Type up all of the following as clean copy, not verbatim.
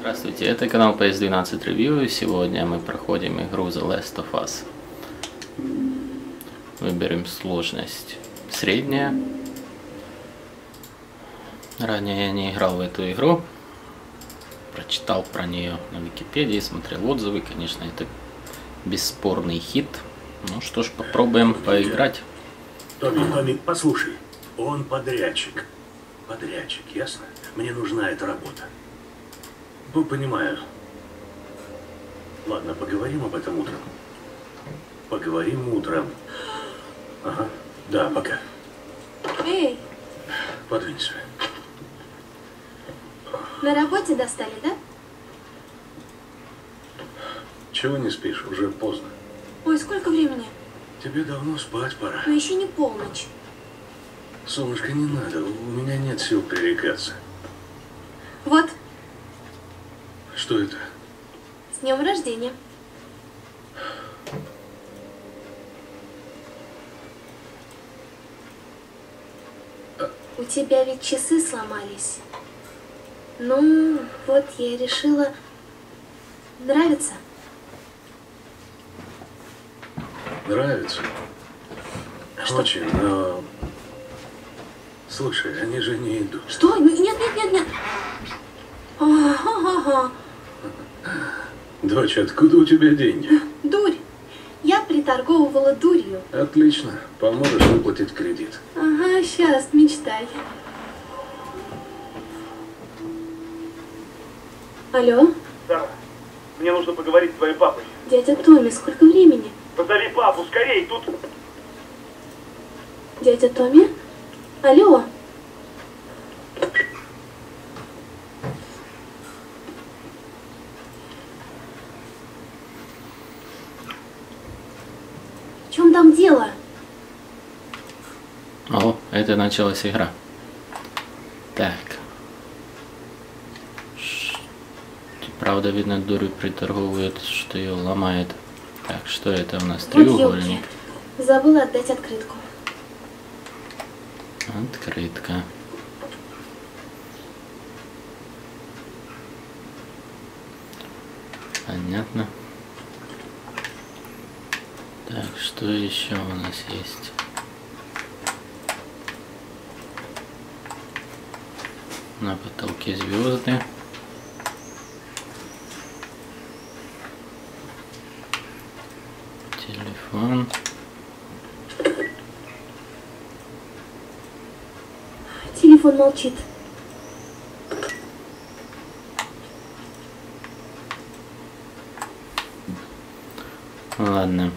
Здравствуйте, это канал PS12 Review, и сегодня мы проходим игру The Last of Us. Выберем сложность средняя. Ранее я не играл в эту игру. Прочитал про нее на Википедии, смотрел отзывы. Конечно, это бесспорный хит. Ну что ж, попробуем поиграть. Томми, послушай. Он подрядчик. Подрядчик, ясно? Мне нужна эта работа. Ну, понимаю. Ладно, поговорим об этом утром. Поговорим утром. Ага. Да, пока. Эй! Подвинься. На работе достали, да? Чего не спишь? Уже поздно. Ой, сколько времени? Тебе давно спать пора. Но еще не полночь. Солнышко, не надо. У меня нет сил пререкаться. Вот, Что это? с днем рождения. У тебя ведь часы сломались. Ну, вот я решила... Нравится? Нравится? Что? Очень, но... Слушай, они же не идут. Что? Нет. Ага. Дочь, откуда у тебя деньги? Дурь. Я приторговывала дурью. Отлично. Поможешь выплатить кредит. Ага, сейчас, мечтай. Алло? Сара, мне нужно поговорить с твоим папой. Дядя Томми, сколько времени? Позови папу, скорей, тут... Дядя Томми? Алло? В чем там дело? О, это началась игра. Так. Правда, видно, дурью приторговывает, что ее ломает. Так, что это у нас? Вот Треугольник. ёлки. Забыла отдать открытку. Открытка. Понятно. Так, что еще у нас есть? На потолке звезды. Телефон. Телефон молчит. Ладно.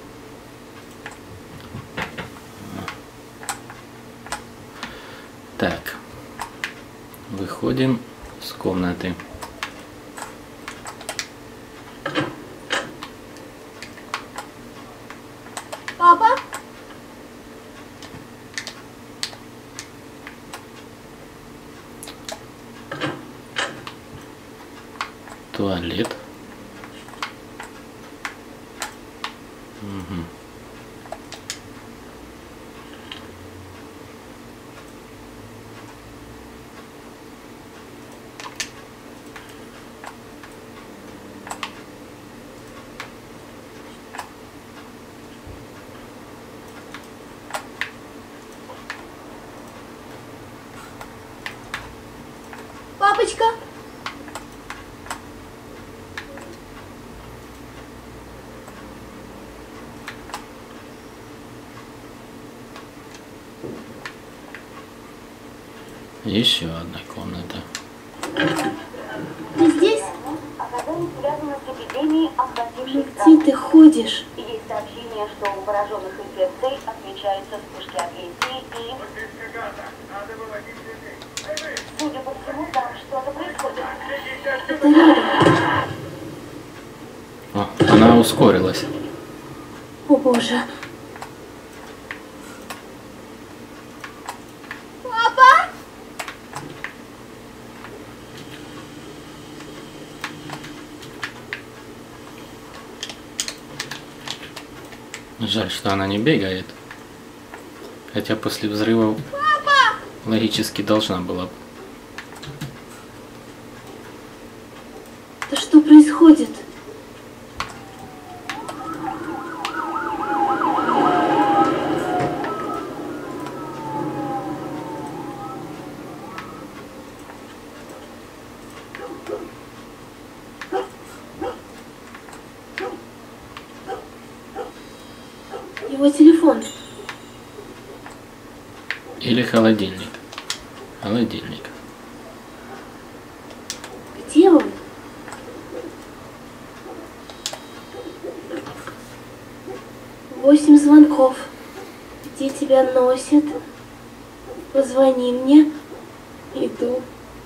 Так. Выходим с комнаты. Папа? Туалет. Угу. Папочка? Еще одна комната. Ты здесь? Оказались связаны с эпидемией, охватившей Где ты ходишь? Есть сообщение, что у пораженных инфекцией отмечаются вспышки агрессии и... Судя по всему, там что-то происходит. Это рядом. О, она ускорилась. О боже. Папа? Жаль, что она не бегает. Хотя после взрывов логически должна была. Да что происходит? Его телефон. Или холодильник. Холодильник. Где он? Восемь звонков. Где тебя носит? Позвони мне. Иду.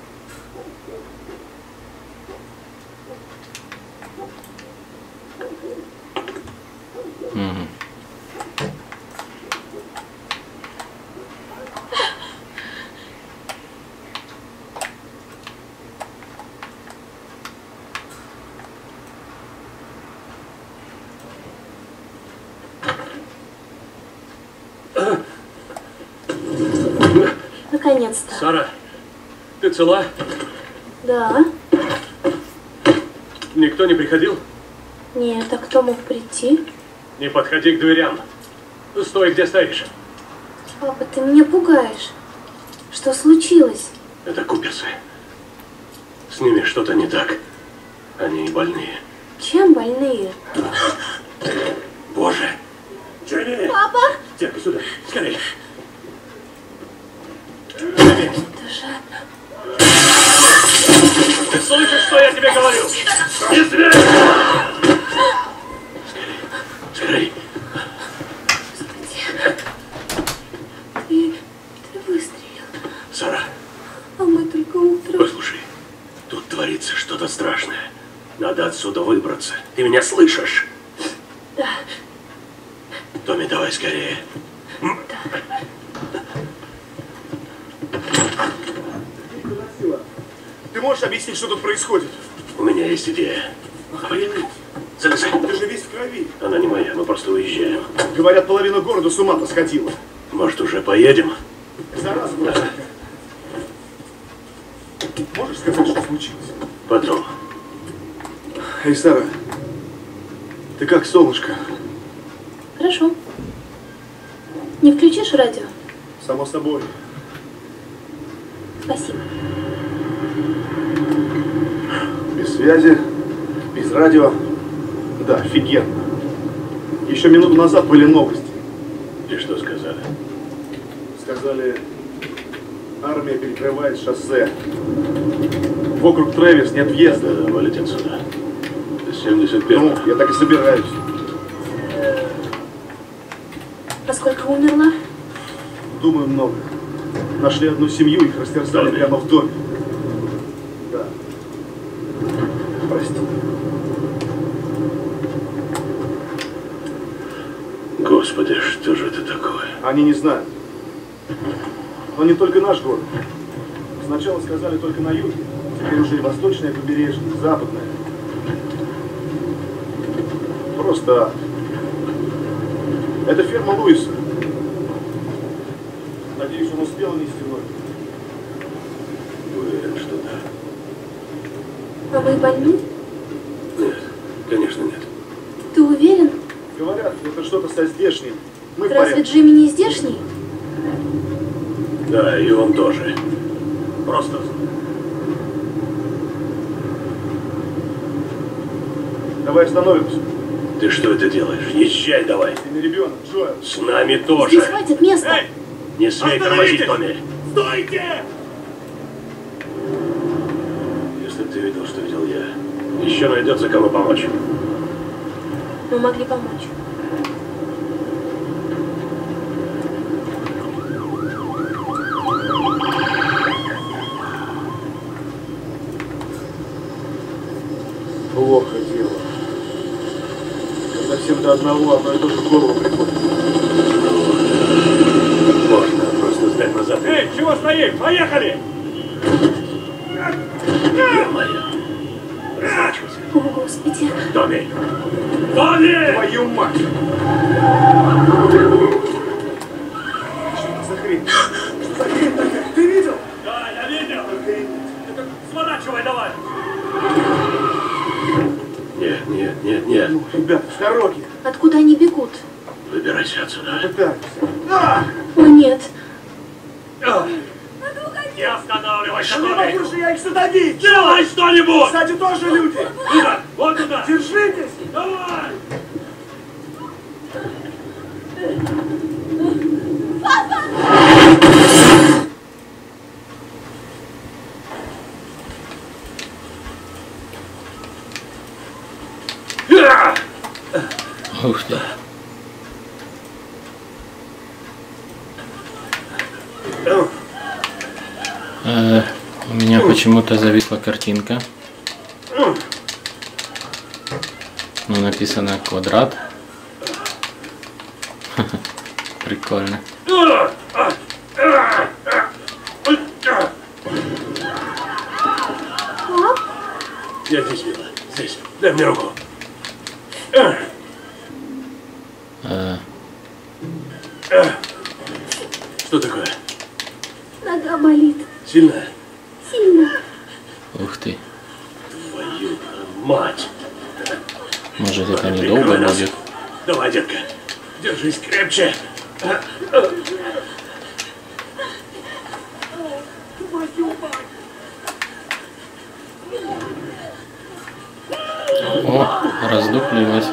Мгм. Наконец-то. Сара, ты цела? Да. Никто не приходил? Нет, а кто мог прийти? Не подходи к дверям. Стой, где стоишь. Папа, ты меня пугаешь. Что случилось? Это куперсы. С ними что-то не так. Они больные. Чем больные? Боже! Дженни! Папа! Детка, сюда. Скорее. Это же... Ты слышишь, что я тебе говорю? Не смей! Скорей. Ты выстрелил. Сара, А мы только утром. послушай. Тут творится что-то страшное. Надо отсюда выбраться. Ты меня слышишь? Да. Томми, давай скорее. Ты можешь объяснить, что тут происходит? У меня есть идея. Охренеть. Залезай. Ты же весь в крови. Она не моя, мы просто уезжаем. Говорят, половина города с ума посходила. Может, уже поедем? Зараза просто. Можешь сказать, что случилось? Потом. Эй, Сара, ты как, солнышко? Хорошо. Не включишь радио? Само собой. Спасибо. Без связи, без радио. Да, офигенно. Еще минуту назад были новости. И что сказали? Сказали, армия перекрывает шоссе. Вокруг Трэвис нет въезда. Да, валить отсюда. 71. Ну, я так и собираюсь. А сколько умерла? Думаю, много. Нашли одну семью, их растерзали Доме. прямо в доме. Да. Прости. Господи, что же это такое? Они не знают. Но не только наш город. Сначала сказали только на юге. Теперь уже и восточное побережье, и западное. Просто ад. Это ферма Луиса. Надеюсь, он успел нести ноги. Уверен, что да. А мы больны? Нет, конечно нет. Ты уверен? Говорят, это что-то со здешним. Мы в Разве порядке. Джимми не здешний? Да, и он тоже. Просто. Давай остановимся. Ты что это делаешь? Езжай давай. Ты не ребенок, Джоэл. С нами Здесь тоже. хватит места. Эй! Не смей тормозить, Томми. Стойте! Если ты видел, что видел я, еще найдется кому помочь. Мы могли помочь. Плохо дело. Когда всем до одного одно и то же в голову приходит. Можно просто сдать назад. Эй, чего стоим? Поехали! Ё-моё. Разворачивайся. О, Господи. Томми! Томми! Твою мать! Что это за хрень? Что за хрень такая? Ты видел? Да, я видел. Охренеть. Сворачивай давай. Нет, Ну, ребята, с дороги. Откуда они бегут? выбирайся отсюда. Пытаемся. О, нет. Не останавливайся, Не могу же я их задавить! Делай что-нибудь! Кстати, тоже люди! Туда, вот туда! Держитесь! Давай! Ух ты. У меня почему-то зависла картинка. Ну, написано квадрат. Прикольно. Я здесь, Мила. Здесь. Дай мне руку. Что такое? Нога болит. Сильно? Сильно. Ух ты. Твою мать! Может, это недолго будет. Давай, детка. Держись крепче. О, раздуплилась.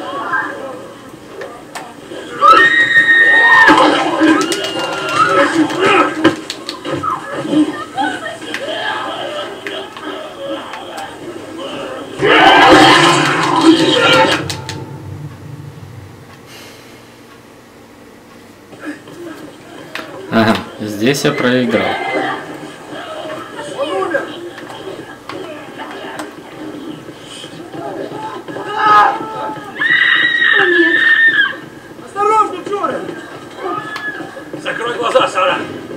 Ага, здесь я проиграл. Осторожно, Джордан! Закрой глаза, Сара.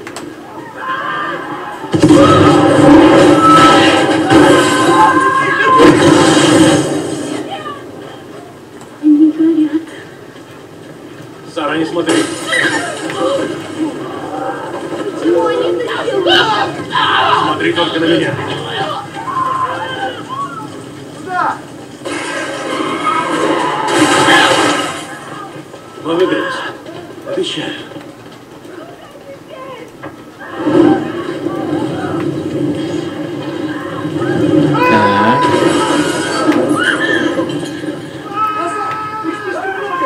Они горят. Сара, не смотри. Почему они это делают? Смотри только на меня. Сюда! Мы выберемся. Обещаю. Так. Их слишком много!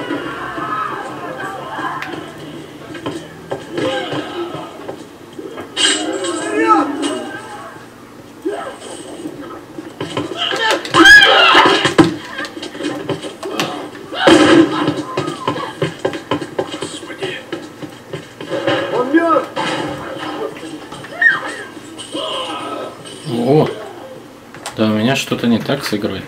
Вперед! Господи. Он мертв! О, да у меня что-то не так с игрой.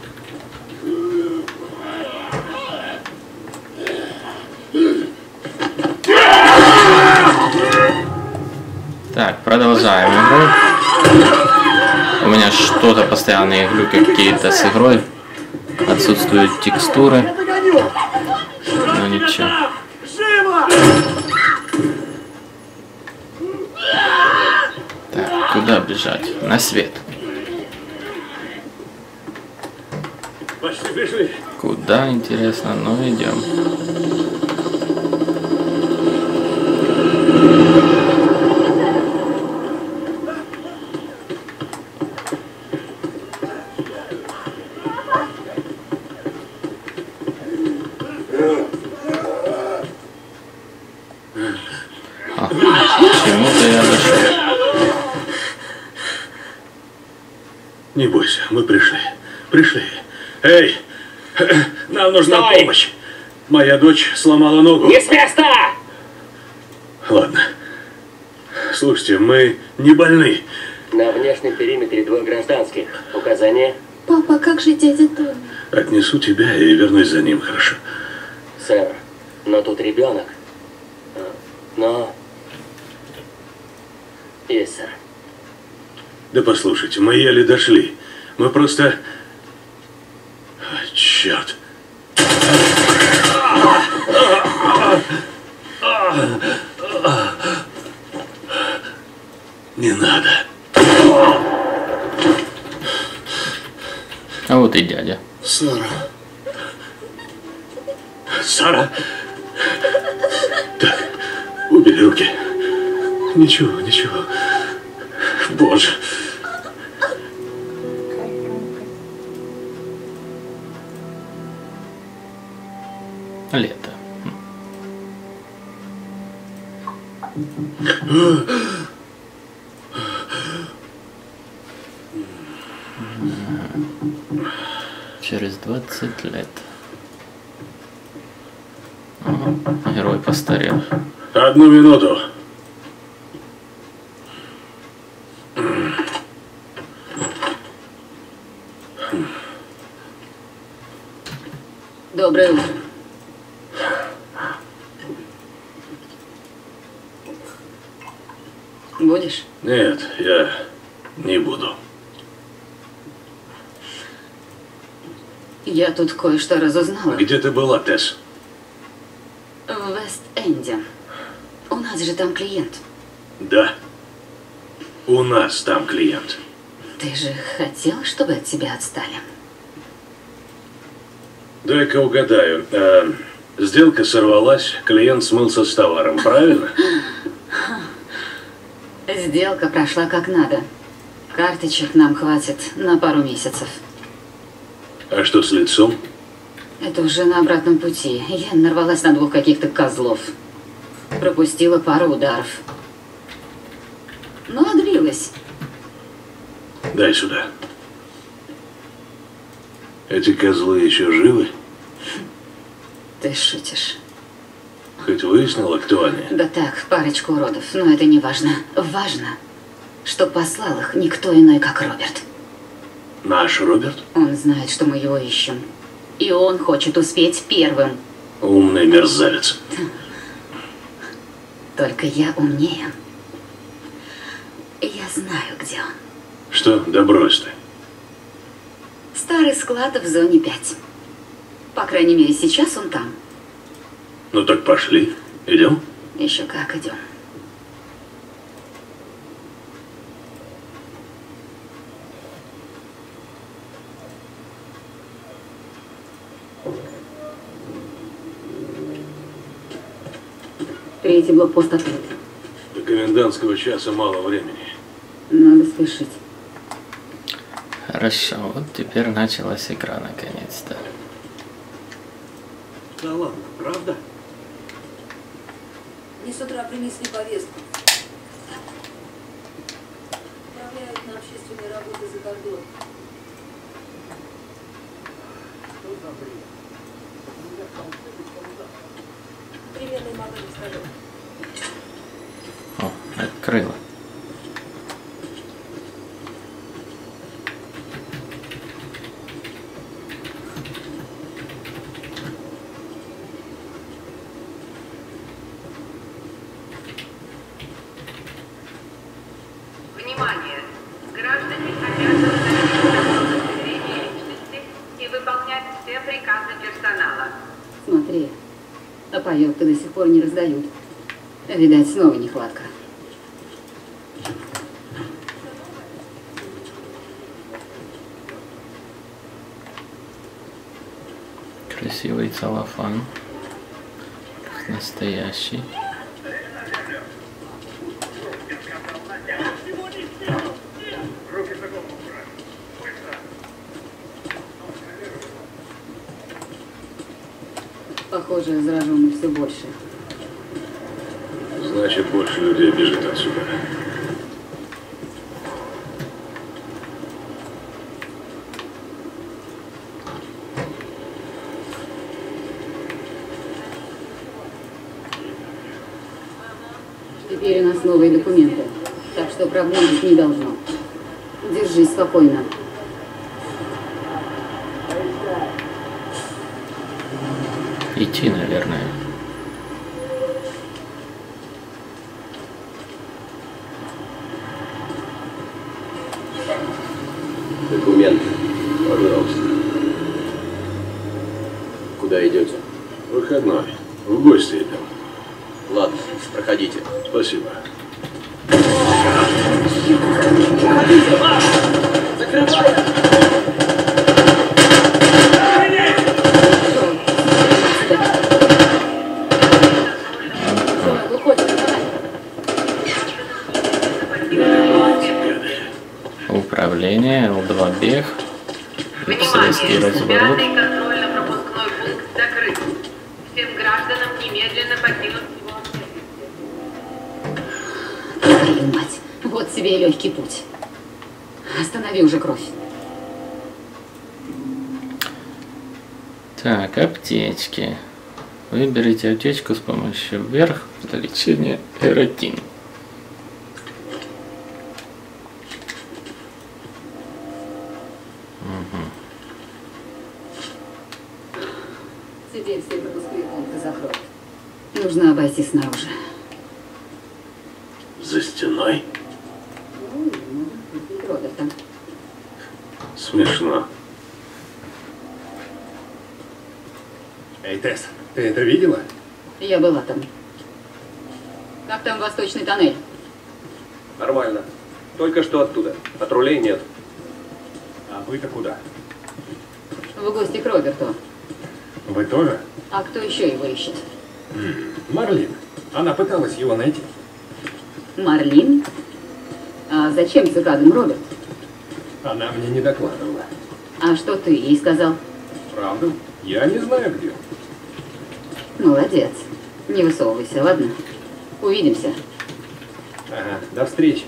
Так, продолжаем игру. У меня что-то постоянные глюки какие-то с игрой. Отсутствуют текстуры. Я догоню! Но ничего. Живо! Так, куда бежать? На свет. Почти пришли. Куда, интересно? Ну, идем. А, к чему-то я дошел. Не бойся, мы пришли. Пришли. Эй, нам нужна Стой! помощь. Моя дочь сломала ногу. Не с места! Ладно. Слушайте, мы не больны. На внешнем периметре 2 гражданских. Указание? Папа, как же дядя Тони? Отнесу тебя и вернусь за ним, хорошо? Сэр, но тут ребенок. Но... Есть, сэр. Да послушайте, мы еле дошли. Мы просто... Черт. Не надо. А вот и дядя. Сара, Сара. Так, убери руки. Ничего, ничего. Боже. Лето. Через 20 лет. О, герой постарел. Одну минуту. Доброе утро. Будешь? Нет, я не буду. Я тут кое-что разузнала. Где ты была, Тесс? В Вест-Энде. У нас же там клиент. Да. У нас там клиент. Ты же хотел, чтобы от тебя отстали? Дай-ка угадаю. Сделка сорвалась, клиент смылся с товаром, правильно? Сделка прошла как надо. Карточек нам хватит на пару месяцев. А что с лицом? Это уже на обратном пути. Я нарвалась на 2 каких-то козлов. Пропустила пару ударов. Но отбилась. Дай сюда. Эти козлы еще живы? Ты шутишь. Хоть выяснила, кто они? Да так, парочку уродов, но это не важно. Важно, что послал их никто иной, как Роберт. Наш Роберт? Он знает, что мы его ищем. И он хочет успеть первым. Умный мерзавец. Только я умнее. Я знаю, где он. Что? Да брось ты. Старый склад в зоне 5. По крайней мере, сейчас он там. Ну так пошли. Идем? Еще как идем. Третий блокпост открыт. До комендантского часа мало времени. Надо спешить. Хорошо, вот теперь началась игра наконец-то. Да ладно, правда? Мне с утра принесли повестку. Отправляют на общественные работы за кордон. Примерный модель скажу. О, открыла. Внимание! Граждане обязаны носить удостоверение личности и выполнять все приказы персонала. Смотри, а паёк-то до сих пор не раздают. Видать, снова нехватка. Красивый целлофан. Настоящий. Похоже, зараженных все больше. Значит, больше людей бежит отсюда. Теперь у нас новые документы, так что проблем быть не должно. Держись спокойно. Идти, наверное. Документы, пожалуйста. Куда идете? Выходной. В гости идем. Ладно, проходите. Спасибо. управление, L2 бег, полицейский Внимание! разворот. 5-й контрольно-пропускной пункт закрыт. Всем гражданам немедленно покинуть его объект. Твою мать, вот тебе и легкий путь. Останови уже кровь. Так, аптечки. Выберите аптечку с помощью вверх для лечения R1. Теперь все пропускные пункты закроют. Нужно обойти снаружи. За стеной? Роберта. Смешно. Эй, Тесс, ты это видела? Я была там. Как там восточный тоннель? Нормально. Только что оттуда. Патрулей нет. А вы-то куда? В гости к Роберту. Вы тоже? А кто еще его ищет? Марлин. Она пыталась его найти. Марлин? А зачем цикадам Роберт? Она мне не докладывала. А что ты ей сказал? Правда? Я не знаю, где он. Молодец. Не высовывайся, ладно? Увидимся. Ага, до встречи.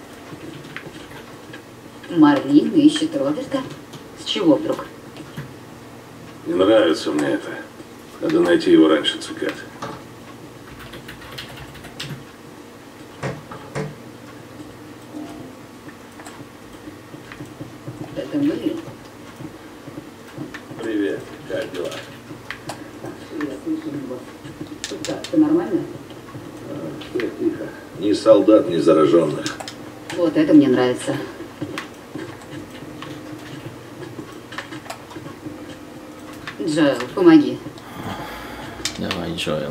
Марлин ищет Роберта? С чего вдруг? Не нравится мне это. Надо найти его раньше цикад. Это мы? Привет, как дела? Я слышу его. Как, ты нормально? Тихо. Ни солдат, ни зараженных. Вот это мне нравится. Джоэл, помоги. Давай, Джоэл.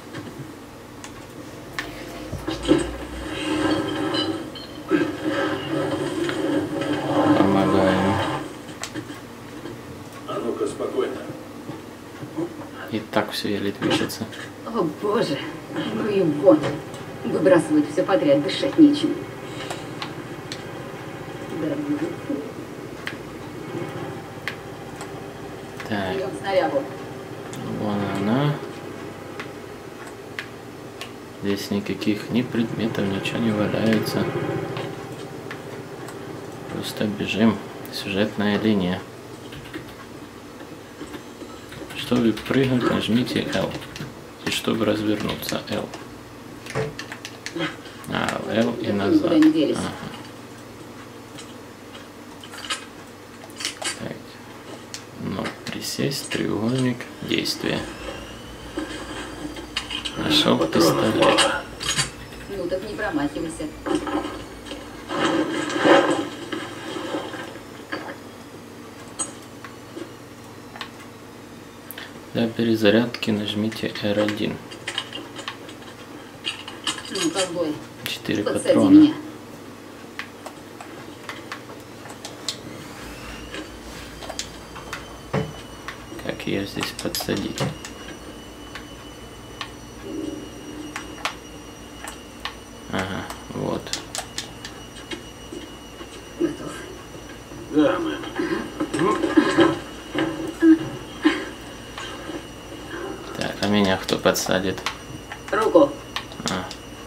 Помогаем. А ну-ка, спокойно. И так все еле движется. О боже, ну и вон. Выбрасывают все подряд, дышать нечем. Так, Берем снарягу. вон она. Здесь никаких ни предметов, ничего не валяется. Просто бежим. Сюжетная линия. Чтобы прыгнуть, нажмите L. И чтобы развернуться, L. А, L и назад. Никуда не делись. Ага. Так. Ну, присесть, треугольник, действие. Нашел пистолет. Ну так не промахивайся. Для перезарядки нажмите R1. Ну, ковбой, 4 подсади патрона. меня. Как ее здесь подсадить? Ага, вот. Готов. Да, мэм. Так, а меня кто подсадит? Руку. А.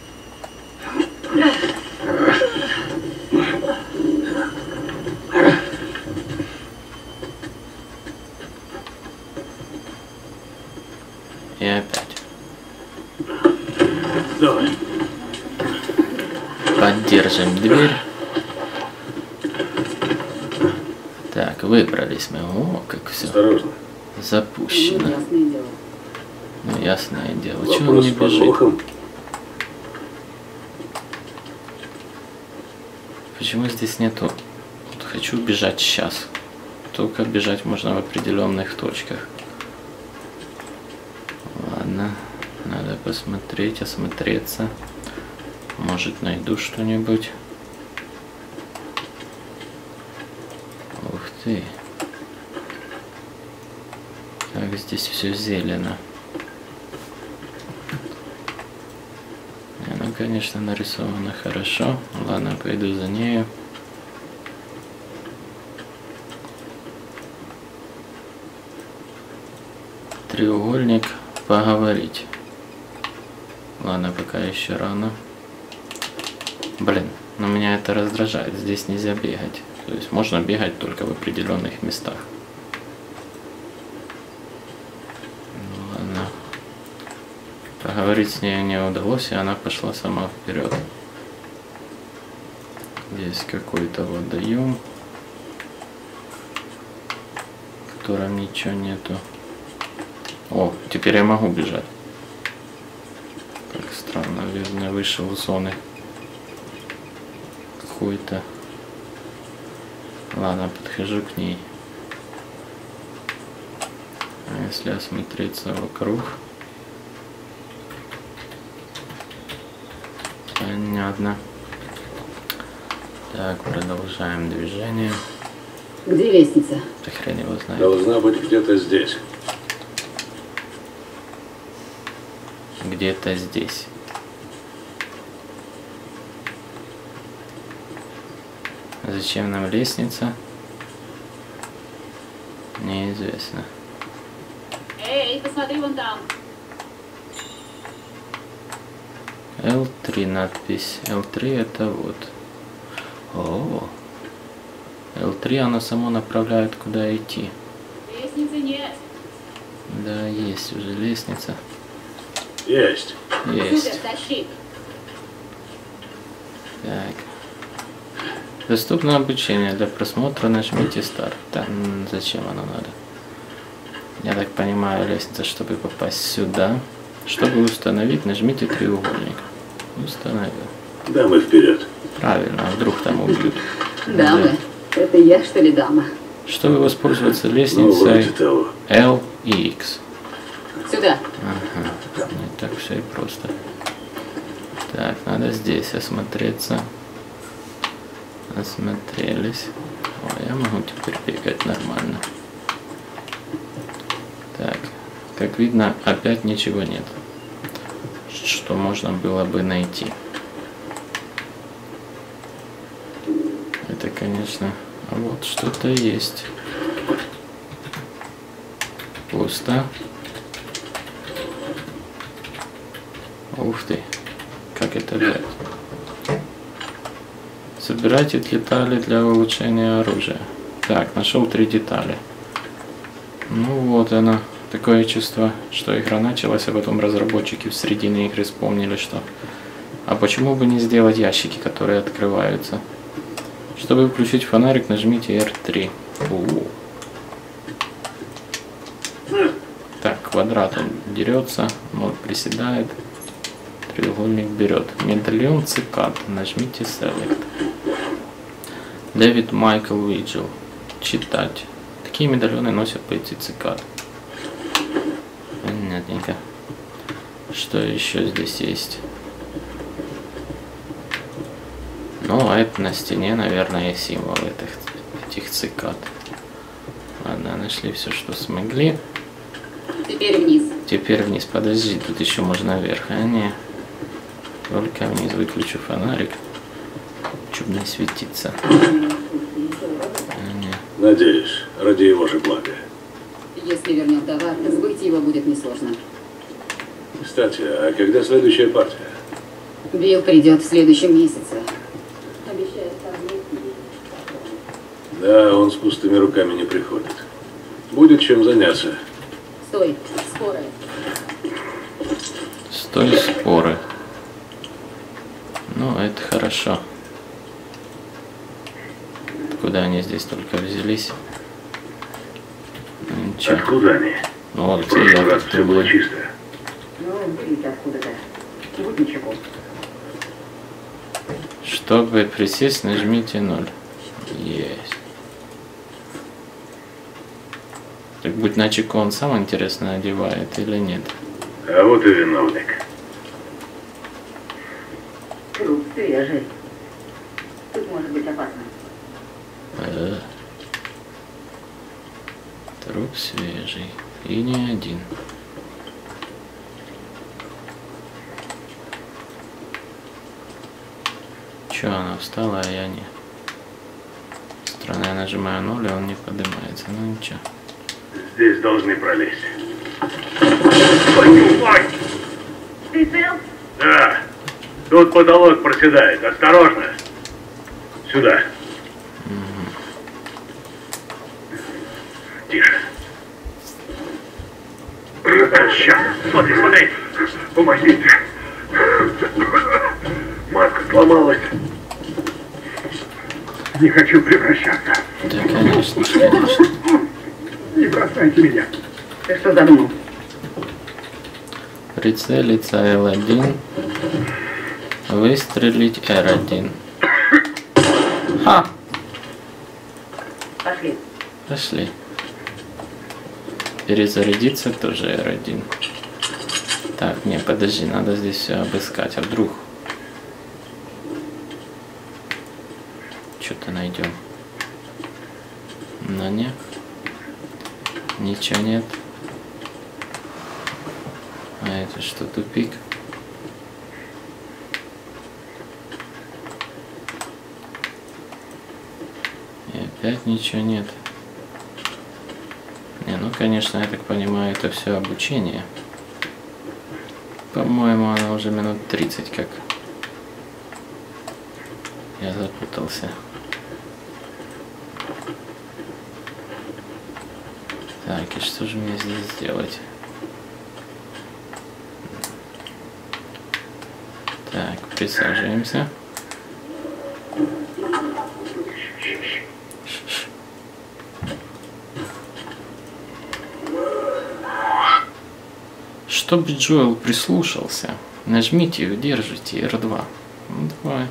И опять. Давай. Поддержим дверь. Так, выбрались мы. О, как все Осторожно. запущено. Ну, ясное дело. Ну, ясное дело. Чего он Вопрос не с бежит? подвохом. Почему здесь нету? Вот хочу бежать сейчас. Только бежать можно в определенных точках. Ладно, надо посмотреть, осмотреться. Может, найду что-нибудь. Ух ты. Как здесь все зелено. Она, конечно, нарисована хорошо. Ладно, пойду за нею. треугольник, поговорить. Ладно, пока еще рано. Блин, но меня это раздражает. Здесь нельзя бегать. То есть можно бегать только в определенных местах. Ну, ладно. Поговорить с ней не удалось, и она пошла сама вперед. Здесь какой-то водоем, в котором ничего нету. О, теперь я могу бежать. Как странно, наверное, вышел из зоны какой-то. Ладно, подхожу к ней. А если осмотреться вокруг? Понятно. Так, продолжаем движение. Где лестница? Да хрен его знает. Должна быть где-то здесь. Где-то здесь. Зачем нам лестница? Неизвестно. Эй, посмотри вон там. L3 надпись. L3 это вот. О, L3 оно само направляет, куда идти. Лестницы нет. Да, есть уже лестница. Есть. Есть. Супер, тащи. Так. Доступно обучение. Для просмотра нажмите старт. Да, зачем оно надо? Я так понимаю, лестница, чтобы попасть сюда. Чтобы установить, нажмите треугольник. Установил. Дамы вперед. Правильно, а вдруг там убьют. Дамы, это я, что ли, дама? Чтобы воспользоваться Ну, лестницей вроде того. L и X. Сюда. Ага, не так все и просто. Так, надо здесь осмотреться. Осмотрелись. О, я могу теперь бегать нормально. Так, как видно, опять ничего нет, что можно было бы найти. Это, конечно, а вот что-то есть. Пусто. Ух ты, как это взять? Собирайте детали для улучшения оружия. Так, нашел 3 детали. Ну вот оно. Такое чувство, что игра началась, а потом разработчики в середине игры вспомнили, что... А почему бы не сделать ящики, которые открываются? Чтобы включить фонарик, нажмите R3. Так, квадрат он дерется, ноль приседает, треугольник берет. Медальон цикад, нажмите Select. Дэвид Майкл Виджел. Читать. Такие медальоны носят бойцы цикад. Понятненько. Что еще здесь есть? Ну, а это на стене, наверное, символ этих цикад. Ладно, нашли все, что смогли. Теперь вниз. Теперь вниз. Подожди, тут еще можно вверх. А не. Только вниз. Выключу фонарик. Чтоб не светиться. Надеюсь, ради его же блага. Если вернем товар, сбыть его будет несложно. Кстати, а когда следующая партия? Билл придет в следующем месяце. Обещает там. Да, он с пустыми руками не приходит. Будет чем заняться. Стой, скоро. Стой, споры. Ну, это хорошо. Куда они здесь только взялись? Ну, ничего. Откуда они? Ну, вот В прошлый я раз все было чисто. Ну, берите откуда-то. Вот ничего. Чтобы присесть, нажмите 0. Есть. Так будь начеку, он сам интересно одевает или нет? А вот и виновник. Труп свежий. Тут может быть опасно. Труп свежий. И не один. Че, она встала, а я не. Странно, я нажимаю 0, и он не поднимается. Ну ничего. Здесь должны пролезть. Твою мать! Ты цел? Да. Тут потолок проседает. Осторожно. Сюда. Тише. Сейчас. Смотри, смотри. Помогите. Маска сломалась. Не хочу превращаться. Да, конечно, конечно. Не бросайте меня. Ты что задумал? Прицелиться L1. Выстрелить R1. Ха! Пошли. Пошли. Перезарядиться тоже R1. Так, не, подожди, надо здесь все обыскать. А вдруг что-то найдем? Но нет. Ничего нет. А это что, тупик? И опять ничего нет. Не, ну конечно, я так понимаю, это все обучение. По-моему, она уже минут 30 как. Я запутался. Так, и что же мне здесь сделать? Так, присаживаемся. Чтобы Джоэл прислушался, нажмите и удержите R2. Ну, давай.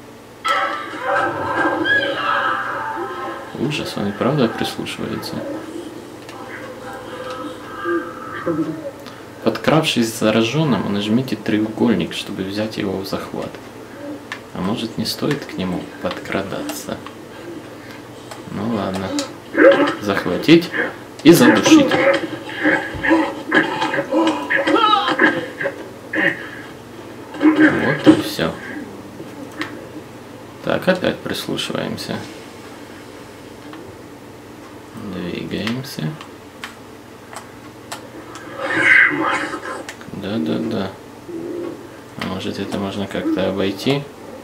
Ужас, он и правда прислушивается. Подкравшись к зараженному, нажмите треугольник, чтобы взять его в захват. А может, не стоит к нему подкрадаться? Ну ладно. Захватить и задушить. Вот и все. Так, опять прислушиваемся. Двигаемся. Да. А может, это можно как-то обойти?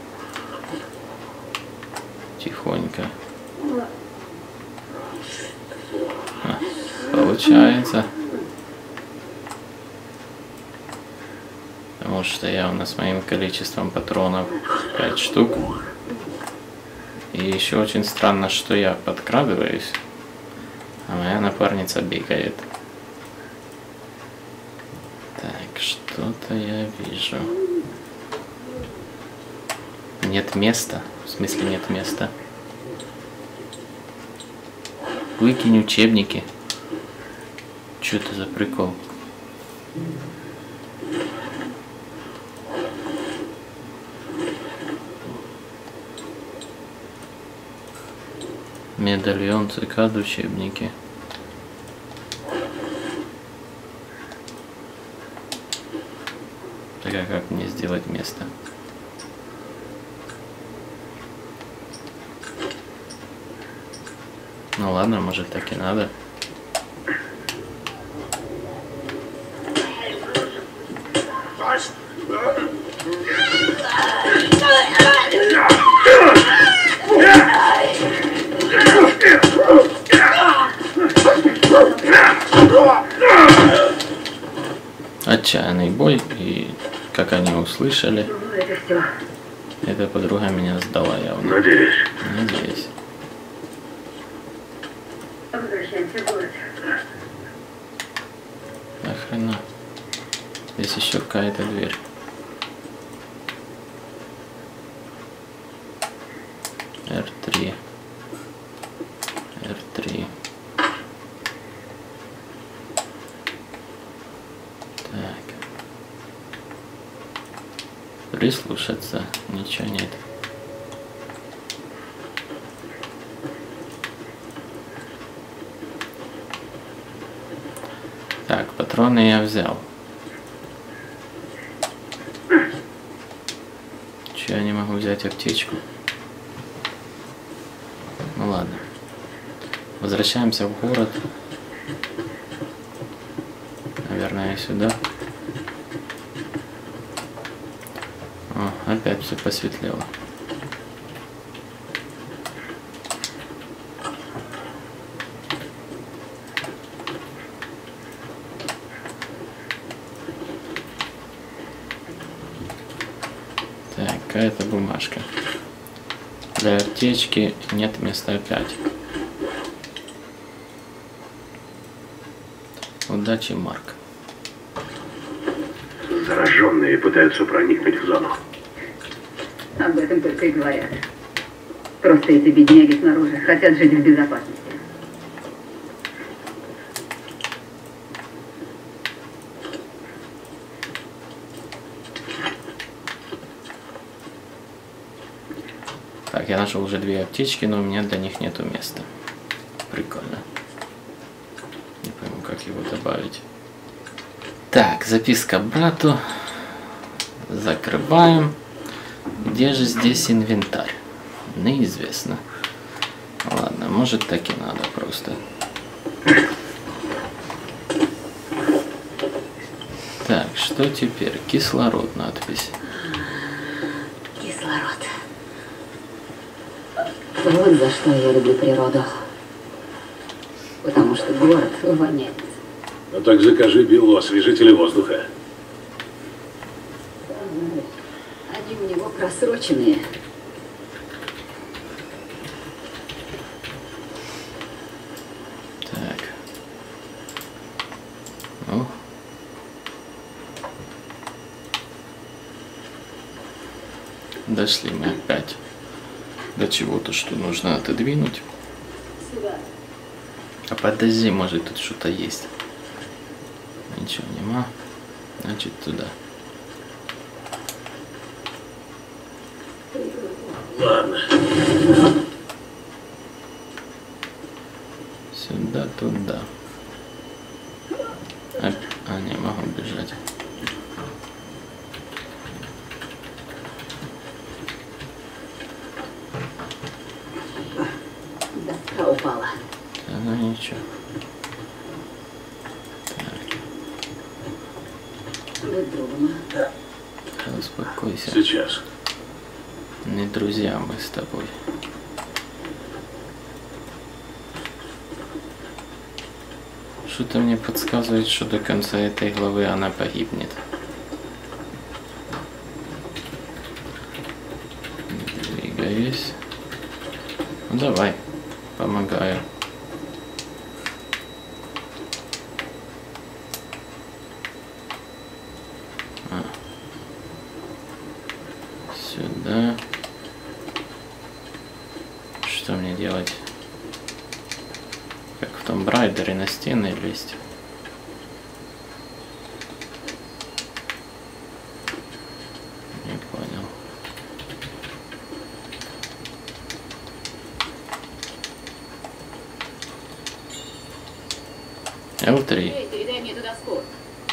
Тихонько. Получается. Потому что явно с моим количеством патронов 5 штук. И еще очень странно, что я подкрадываюсь, а моя напарница бегает. Так, что-то я вижу. Нет места. В смысле нет места? Выкинь учебники. Что это за прикол? Медальон, цикад, учебники. Так, а как мне сделать место? Ну ладно, может так и надо. Отчаянный бой, и как они услышали, эта подруга меня сдала явно. Надеюсь. Возвращаемся в город. Охрена. Здесь еще какая-то дверь. R3. R3. Так. Прислушаться. Ничего нет. Так, патроны я взял. Че, я не могу взять аптечку? Ну ладно. Возвращаемся в город. наверное, сюда. О, опять все посветлело. Так, какая-то бумажка. Для аптечки нет места опять. Удачи, Марк. Зараженные пытаются проникнуть в зону. Об этом только и говорят. Просто эти бедняги снаружи хотят жить в безопасности. Так, я нашел уже 2 аптечки, но у меня для них нету места. Прикольно. Не пойму, как его добавить. Так, записка брату. Закрываем. Где же здесь инвентарь? Неизвестно. Ладно, может так и надо просто. Так, что теперь? Кислород, надпись. Кислород. Вот за что я люблю природу. Потому что город воняет. Ну так закажи Биллу освежители воздуха. Они у него просроченные. Так. Ну. Дошли мы опять до чего-то, что нужно отодвинуть. Сюда. А подожди, может тут что-то есть. Ничего нема. Значит туда. Ладно. Сюда, туда. А не могу бежать. Доска упала. Да, ну ничего. Будь другом. Так, успокойся. Сейчас. Не друзья мы с тобой. Что-то мне подсказывает, что до конца этой главы она погибнет. Двигаюсь. Ну давай, помогаю. Сюда. Что мне делать? Как в том Брайдере, на стены лезть? Не понял. L3. Эй, передай мне эту доску.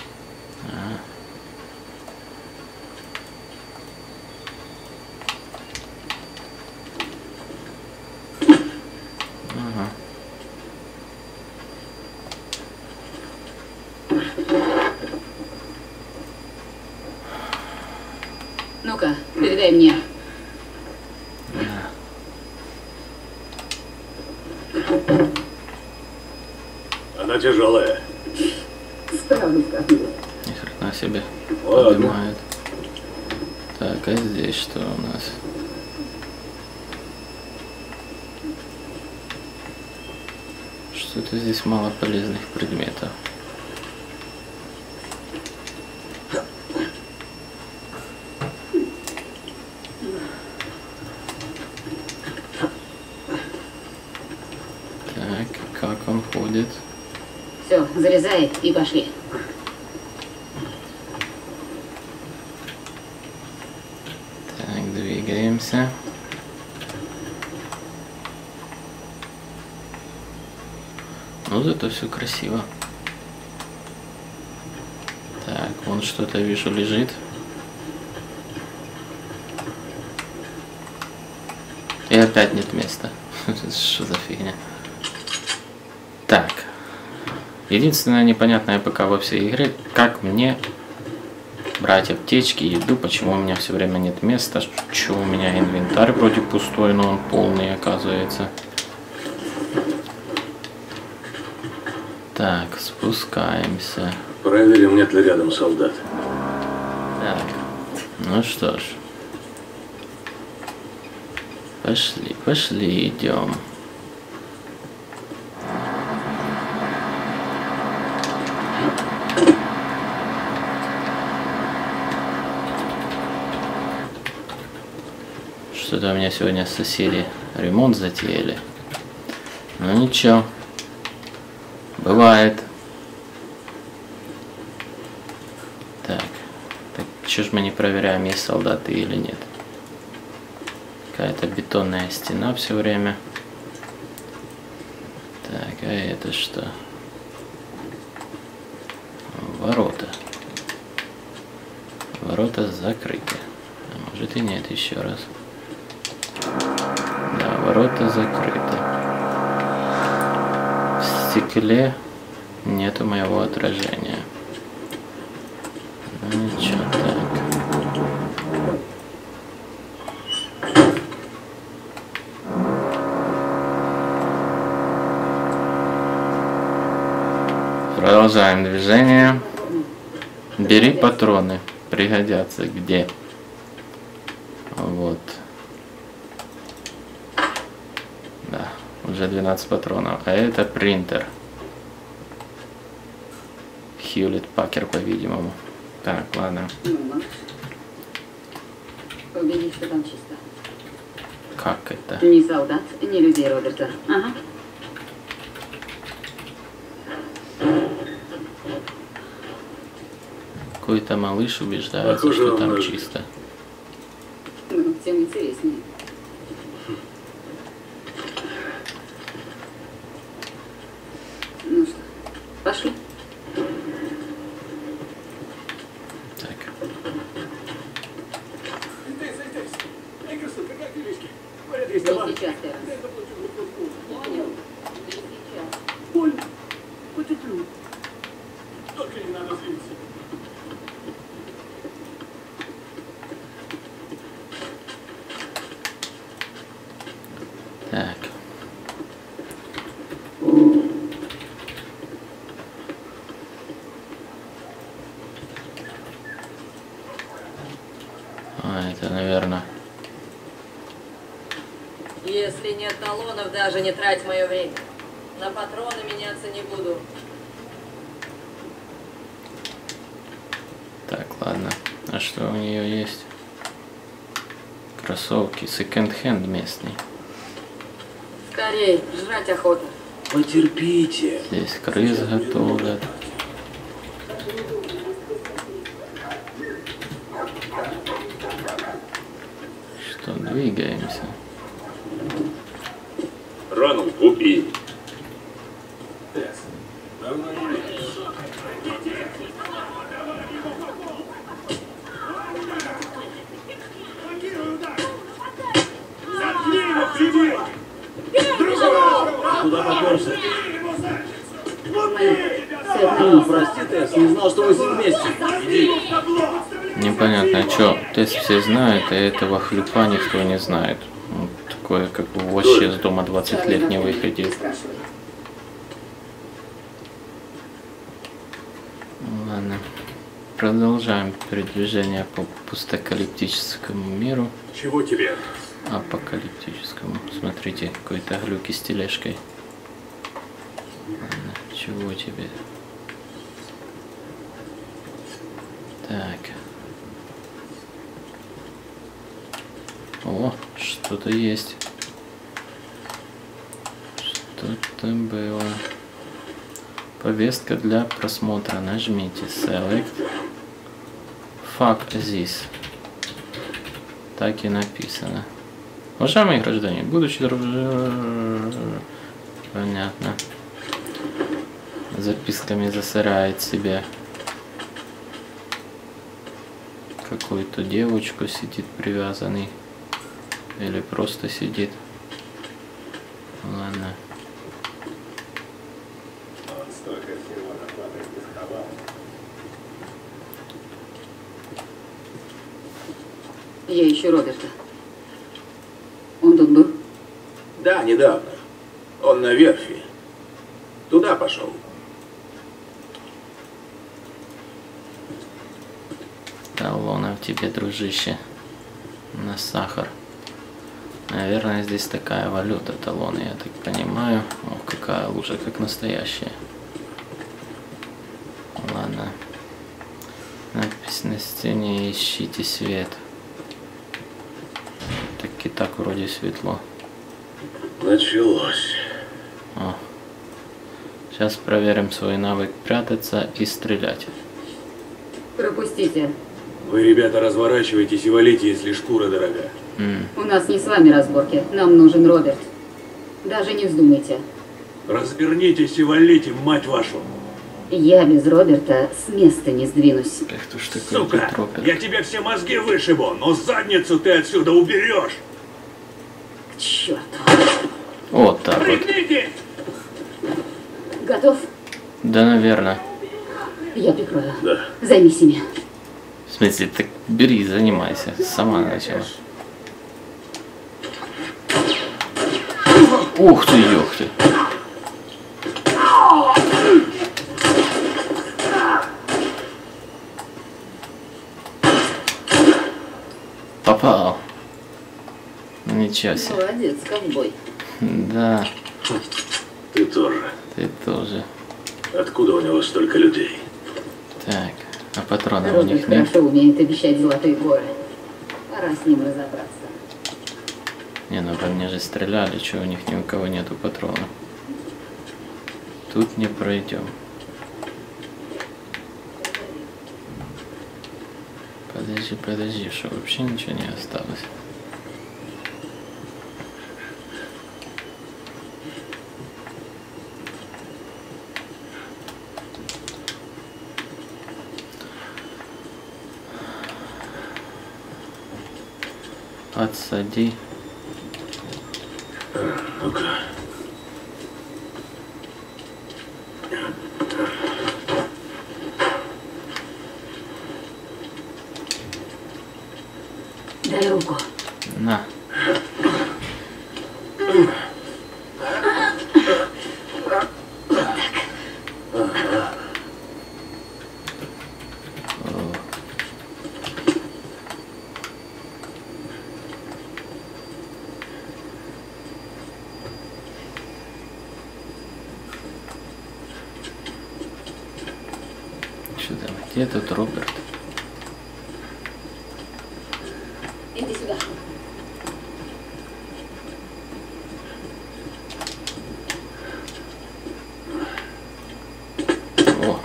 Ага. Ну-ка, передай мне. Она тяжелая. Справлюсь как-нибудь. Ни хрена себе. Ладно. Поднимает. Так, а здесь что у нас? Что-то здесь мало полезных предметов. Так, как он ходит? Все, залезай и пошли. Так, двигаемся. Ну, зато все красиво. Так, вон что-то вижу лежит. И опять нет места. Что за фигня? Так. Единственное непонятное пока во всей игре, как мне брать аптечки, еду, почему у меня все время нет места, что у меня инвентарь вроде пустой, но он полный оказывается. Так, спускаемся. Проверим, нет ли рядом солдат. Так, ну что ж. Пошли, идем. Что-то у меня сегодня соседи ремонт затеяли. Ну ничего. Бывает. Так, что ж мы не проверяем, есть солдаты или нет. Какая-то бетонная стена все время. Так, а это что? Ворота. Ворота закрыты. А может и нет, еще раз. Да, ворота закрыты. В стекле нету моего отражения. Ну ничего, так. Продолжаем движение. Бери патроны. Пригодятся где? Вот. Да, уже 12 патронов. А это принтер. Хьюлетт Пакер, по-видимому. Так, ладно. Убедись, что там чисто. Как это? Ни солдат, ни людей Роберта. Ага. Какой-то малыш убеждается, Похоже, что там он чисто. Ну, тем интереснее. Ну что, пошли. Так. Не сейчас, Терренс. Понял? Не сейчас. Только не надо злиться. Так. А, это, наверное... Если нет талонов, даже не трать мое время. На патроны меняться не буду. Так, ладно. А что у нее есть? Кроссовки. Секонд-хенд местный. Скорей, жрать охота. Потерпите. Здесь крыс готовят. Что, двигаемся? Рану убей. Куда попёрся? Все, Прости, Тесс, не знал, что вы с ним вместе. Иди. Непонятно, что тест все знают, а этого хлюпа никто не знает. Вот такое, как вообще с дома 20 лет не выходил. Ладно. Продолжаем передвижение по пустокалиптическому миру. Чего тебе? Апокалиптическому. Смотрите, какой-то глюки с тележкой. Ладно, чего тебе? Так. О, что-то есть. Что-то было. Повестка для просмотра. Нажмите Select. Fuck this. Так и написано. Уважаемые граждане, будучи понятно. Записками засоряет себе какую-то девочку, сидит привязанный. Или просто сидит. Ладно. Столько всего. Я ищу Роберта. Он тут был? Да, недавно. Он на верфи. Туда пошел. Талонов тебе, дружище, на сахар. Наверное, здесь такая валюта, талоны, я так понимаю. Ох, какая лужа, как настоящая. Ладно. Надпись на стене: ищите свет. Так и так вроде светло. Началось. О. Сейчас проверим свой навык прятаться и стрелять. Пропустите. Вы, ребята, разворачивайтесь и валите, если шкура дорога. У нас не с вами разборки. Нам нужен Роберт. Даже не вздумайте. Развернитесь и валите, мать вашу! Я без Роберта с места не сдвинусь. Сука! Я тебе все мозги вышибу, но задницу ты отсюда уберешь! К черту. Вот так вот. Пригнитесь! Готов? Да, наверное. Я прикрою. Да. Займись ими. В смысле, так бери, занимайся. Сама начала. Ух ты, ёх ты. Попал. Ничего себе. Молодец, ковбой. Да. Ты тоже. Ты тоже. Откуда у него столько людей? Так, а патронов у Роберт них нет? хорошо умеет обещать золотые горы. Пора с ним разобраться. Не, ну по мне же стреляли, что у них ни у кого нету патронов. Тут не пройдем. Подожди, что вообще ничего не осталось. Подсади. Ну-ка. Дай руку. На. Что там? Где тут Роберт? Иди сюда. О,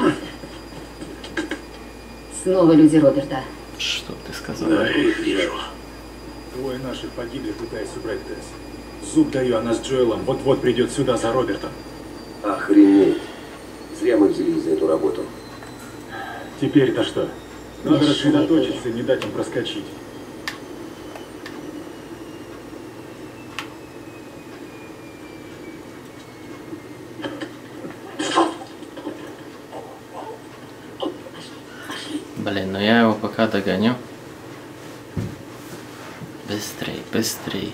Снова люди Роберта. что ты сказал? Да, я их вижу. Двое наших погибли, пытаясь убрать Тесс. Зуб даю, она с Джоэлом вот-вот придет сюда за Робертом. Охренеть. Зря мы взялись за эту работу. Теперь-то что? Надо рассредоточиться и не дать им проскочить. Блин, ну я его пока догоню. Быстрей, быстрей.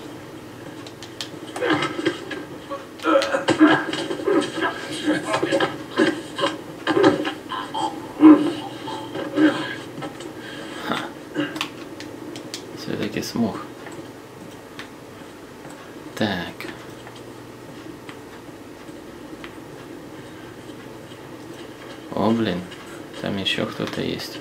Все-таки смог. Так. О, блин, там еще кто-то есть.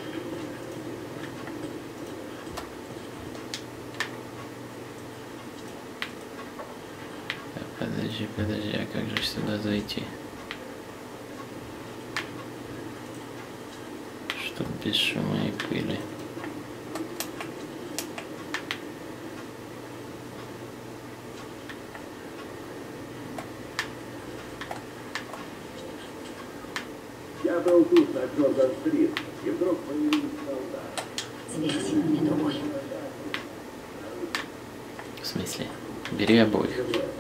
Так, подожди, а как же сюда зайти? Чтоб без шума и пыли. Я был тут, на Джордан-стрит, и вдруг появился солдат. Тебе один, мне другой. В смысле? Бери обоих.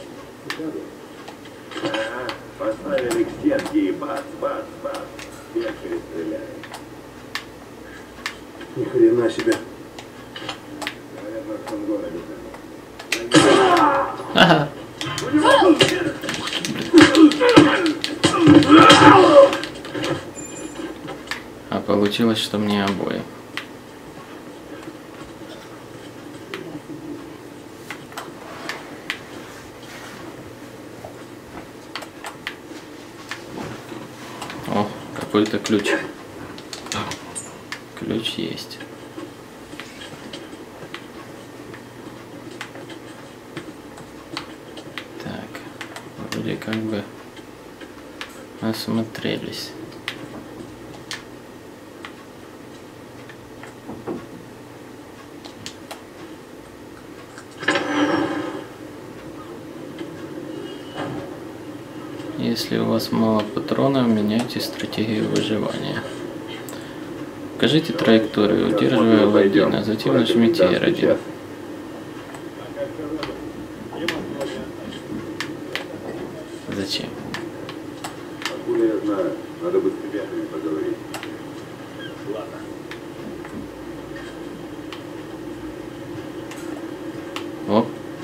Поставили к стенке и бац, беши стреляет. Ни хрена себе. Наверное, получилось, что мне обои. О, какой-то ключ. Ключ есть. Так, вроде как бы осмотрелись. Если у вас мало патронов, меняйте стратегию выживания. Покажите траекторию, удерживая L1, а затем нажмите R1. Зачем? Откуда я знаю? Надо бы с ребятами поговорить. Ладно. Оп.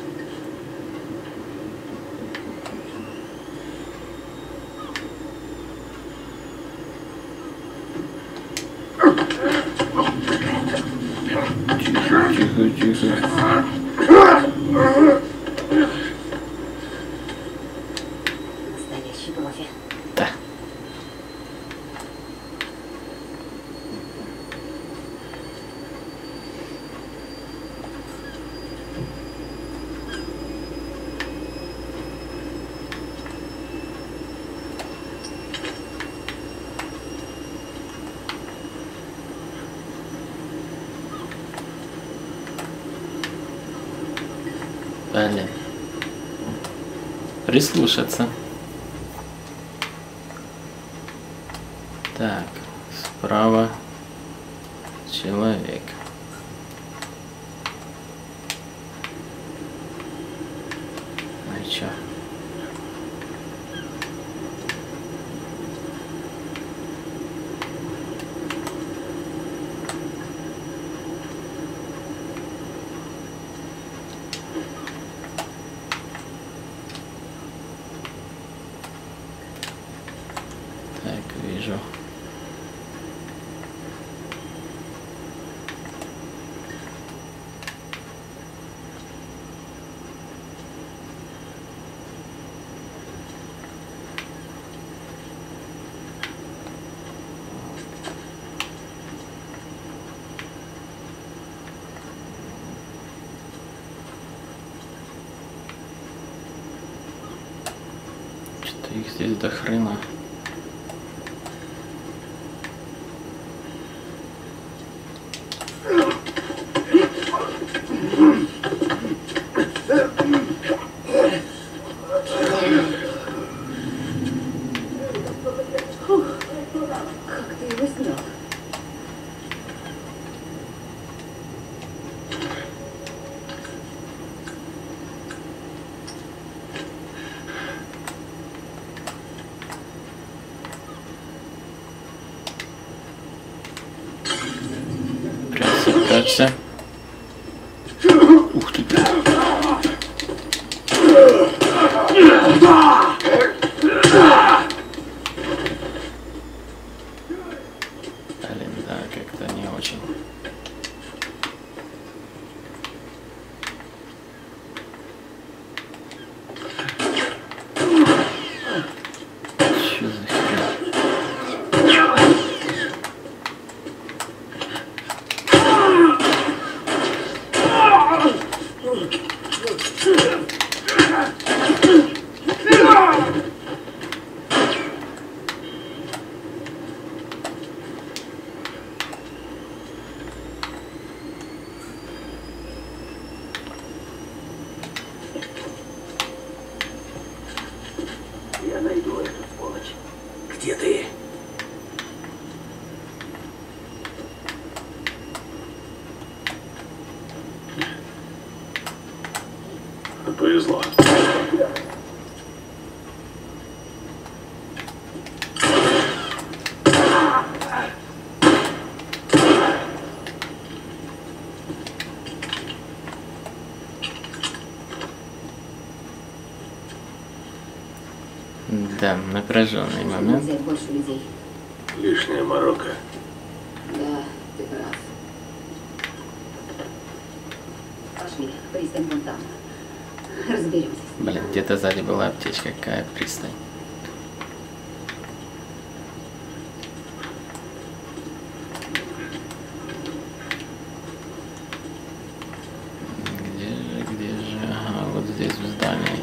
Тихо. Настоящий профи. Да. Блин. Прислушаться. Так, справа человек. Ну и чё? Так, вижу. Что-то их здесь до хрена. Как ты его снял? Прячься. Ух ты. Блин, да, как-то не очень. Чё за хрень? Я найду эту сволочь. Где ты? Повезло. Да, напряженный момент. Взять больше людей. Лишняя морока. Да, ты прав. Пошли, пристань вон там. Разберемся. Блин, где-то сзади была аптечка, какая пристань. Где же? Ага, вот здесь в здании.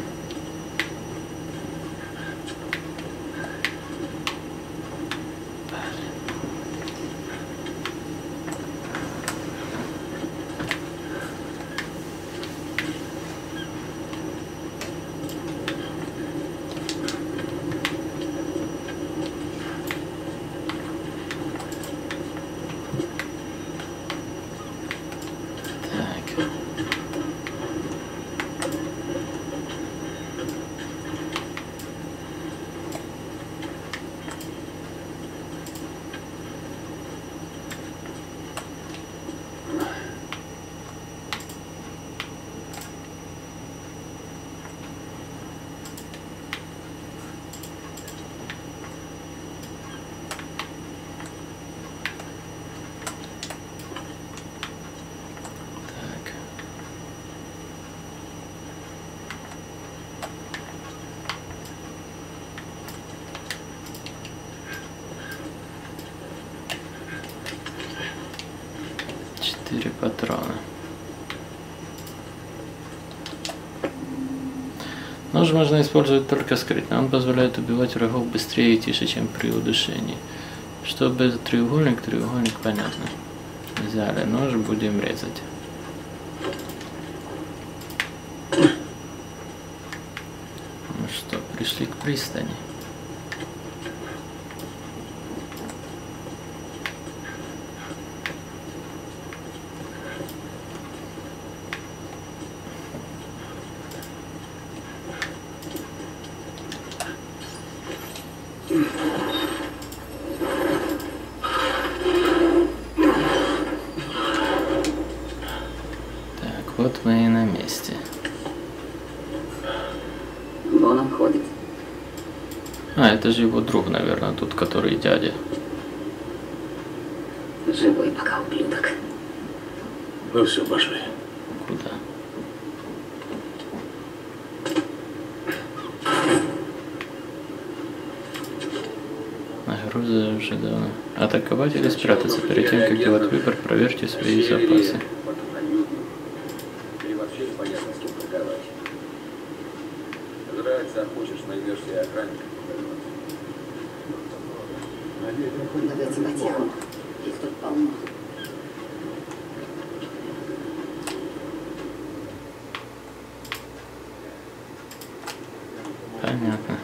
Патрона. Нож можно использовать только скрытно. Он позволяет убивать врагов быстрее и тише, чем при удушении. Чтобы треугольник, понятно. Взяли нож, будем резать. Ну что, пришли к пристани. Вот мы и на месте. Вон он ходит. А, это же его друг, наверное, тут, который дядя. Живой пока, ублюдок. Ну все, пошли. Куда? Нагруза уже давно. Атаковать или спрятаться? Перед тем, как делать выбор, проверьте свои запасы. Найдешь себе охранника. Давайте потиху. Их тут полно. Понятно.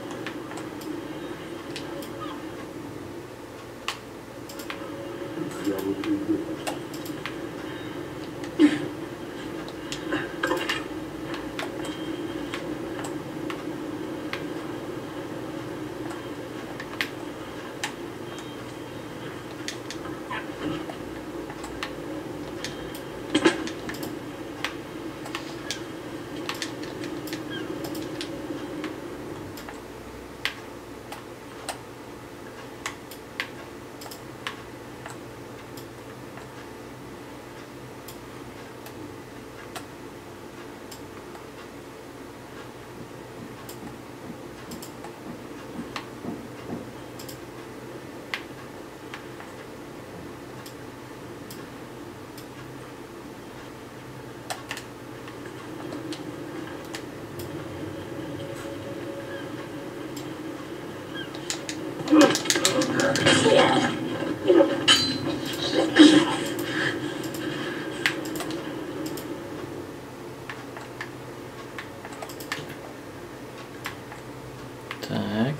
Так.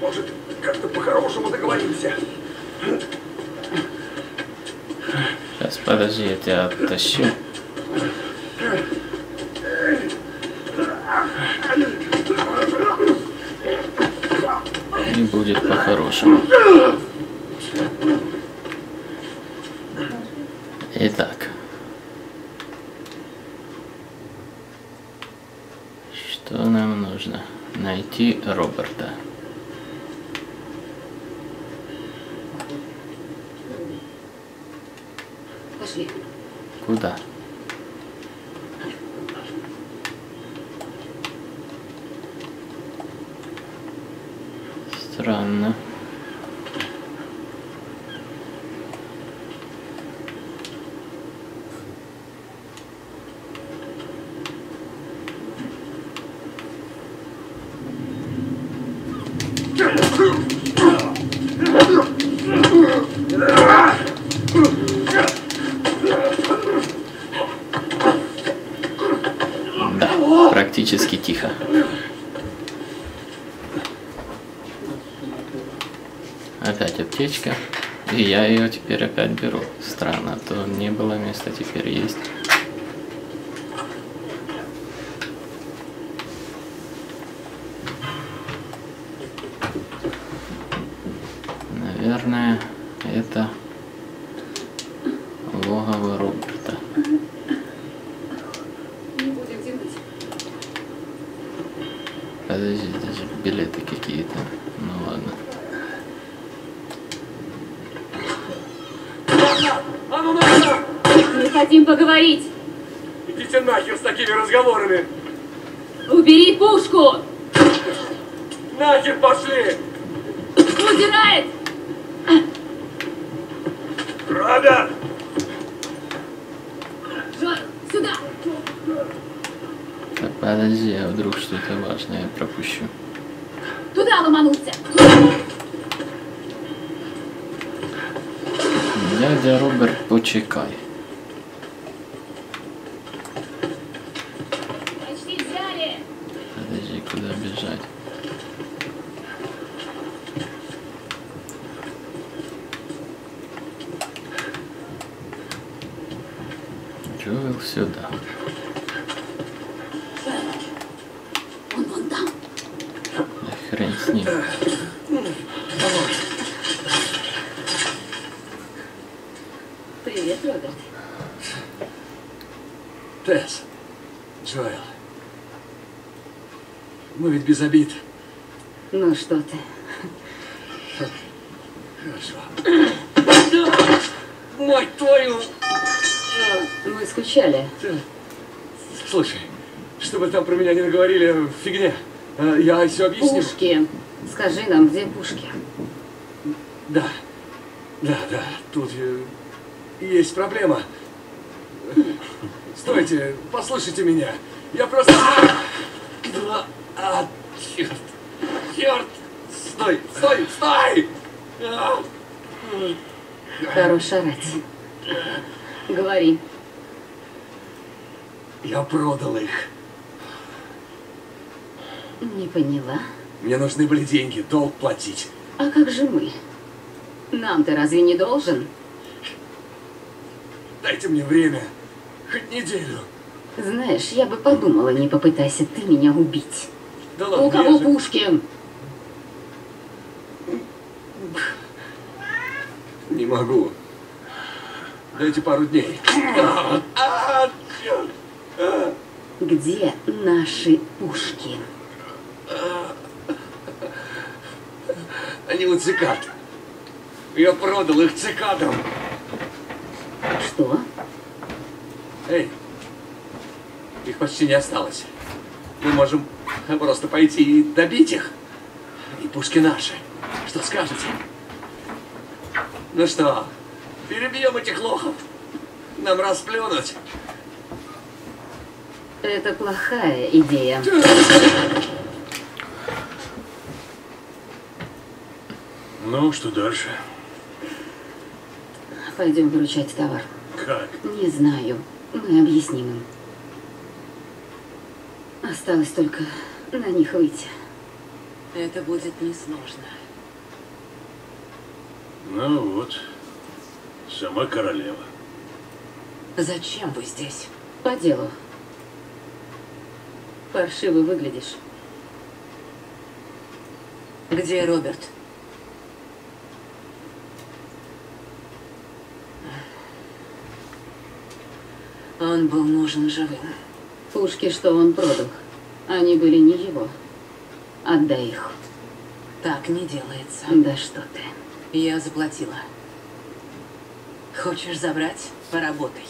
Может, как-то по-хорошему договоримся. Сейчас, подожди, я тебя оттащу. И будет по-хорошему. Итак. Что нам нужно? Найти Роберта. Пошли. Куда? Странно. Да, практически тихо. Опять аптечка. И я ее теперь опять беру. Странно, то не было места, теперь есть. Наверное, это логово Роберта. Будем тянуть. Подожди, даже билеты какие-то. Ну ладно. А ну назад! Мы хотим поговорить. Идите нахер с такими разговорами! Убери пушку! Нахер пошли! Удирает! Роберт! Джой, сюда! Так, подожди, а вдруг что-то важное я пропущу. Туда ломанулся! Дядя Роберт, почекай. Почти взяли! Подожди, куда бежать? Джоэл сюда. Он вон там. Да хрен с ним. Привет, Роберт. Тесс, Джоэл. Мы ведь без обид. Ну что ты? Хорошо. Мать твою! Мы скучали. Слушай, что бы там про меня не наговорили, фигня. Я все объясню. Пушки. Скажи нам, где пушки? Да. Тут есть проблема. Стойте, послушайте меня. Я просто... Черт! Стой! Хорош орать. Говори. Я продал их. Не поняла. Мне нужны были деньги, долг платить. А как же мы? Нам ты разве не должен? Дайте мне время. Хоть неделю. Знаешь, я бы подумала, не попытайся ты меня убить. Да ладно, У кого я же- пушки? Не могу. Дайте пару дней. Черт! Где наши пушки? Они у цикад. Я продал их цикадам. Что? Эй, их почти не осталось. Мы можем просто пойти и добить их. И пушки наши. Что скажете? Ну что, перебьем этих лохов? Нам расплюнуть. Это плохая идея. Ну, что дальше? Пойдем выручать товар. Как? Не знаю. Мы объясним им. Осталось только на них выйти. Это будет несложно. Ну вот, сама королева. Зачем вы здесь? По делу. Паршиво выглядишь. Где Роберт? Он был нужен живым. Пушки, что он продал, они были не его. Отдай их. Так не делается. Да что ты. Я заплатила. Хочешь забрать? Поработай.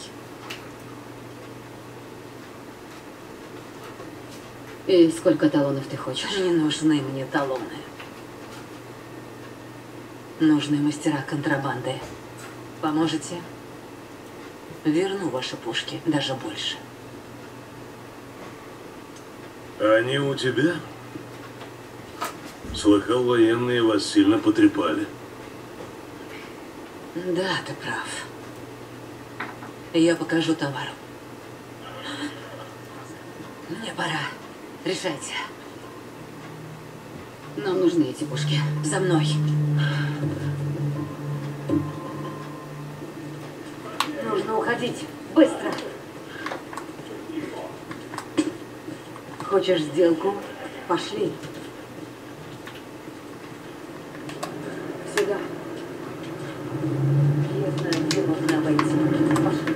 И сколько талонов ты хочешь? Не нужны мне талоны. Нужны мастера контрабанды. Поможете? Верну ваши пушки, даже больше. Они у тебя? Слыхал, военные вас сильно потрепали. Да, ты прав. Я покажу товар. Мне пора. Решайте. Нам нужны эти пушки. За мной. Нужно уходить. Быстро. Хочешь сделку? Пошли. Сюда. Я знаю, где можно обойти. Пошли.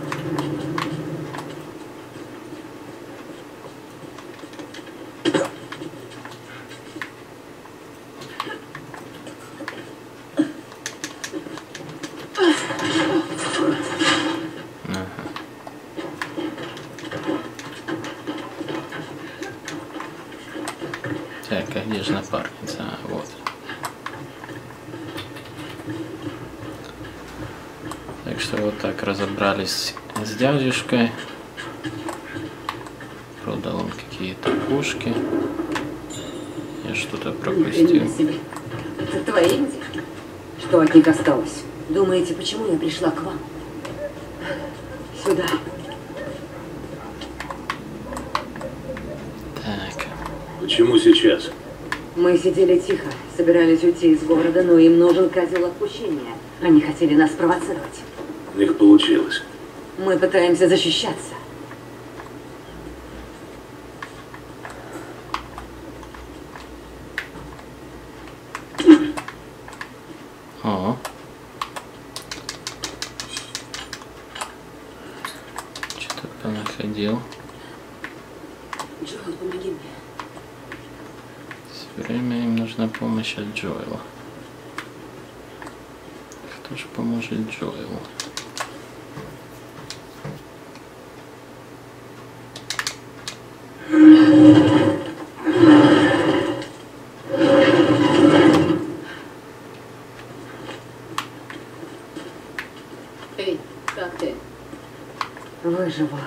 Так, а где же напарница? Вот. Так что вот так разобрались с дядюшкой. Продал он какие-то пушки. Я что-то пропустил. Это твои индейки? Что от них осталось? Думаете, почему я пришла к вам? Сюда. Так. Почему сейчас? Мы сидели тихо, собирались уйти из города, но им нужен козел отпущения. Они хотели нас провоцировать. У них получилось. Мы пытаемся защищаться. О. Что-то понаходил. Джоэл, помоги мне. Все время им нужна помощь от Джоэла. Кто же поможет Джоэлу? Эй, как ты? Выжила.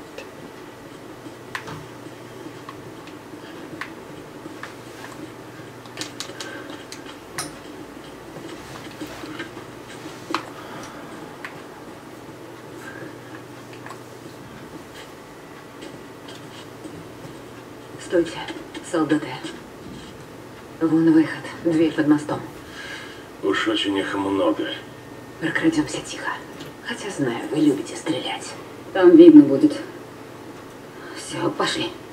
Стойте, солдаты. Вон выход, дверь под мостом. Уж очень их много. Прокрадемся тихо. Хотя знаю, вы любите стрелять. Там видно будет. Все, пошли.